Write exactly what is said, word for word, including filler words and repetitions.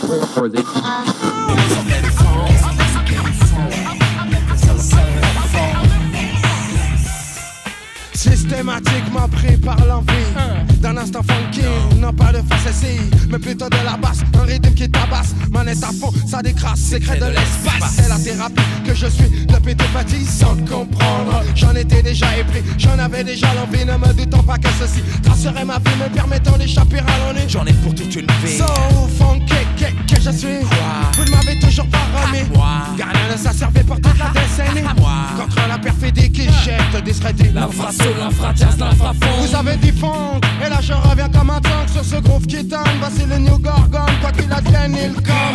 Systématiquement pris par l'envie d'un instant funky, non pas de facétie, mais plutôt de la basse, un rythme qui tabasse, manette à fond, ça décrasse, secret de l'espace. C'est la thérapie que je suis depuis tout petit sans comprendre. J'en étais déjà épris, j'en avais déjà l'envie, ne me doutant pas que ceci tracerait ma vie, me permettant d'échapper à l'ennui. J'en ai pour toute une vie. So funky que, que je suis, Quoi? Vous ne m'avez toujours pas remis. Gardien de sa servait pour toute la décennie. Contre la perfidie qui jette, discrédit l'infraso, l'infratias, l'infrafond. Vous avez dit funk, et là je reviens comme un tank sur ce groove qui tangue. Voici le New Gorgon, quoi qu'il advienne, il compte.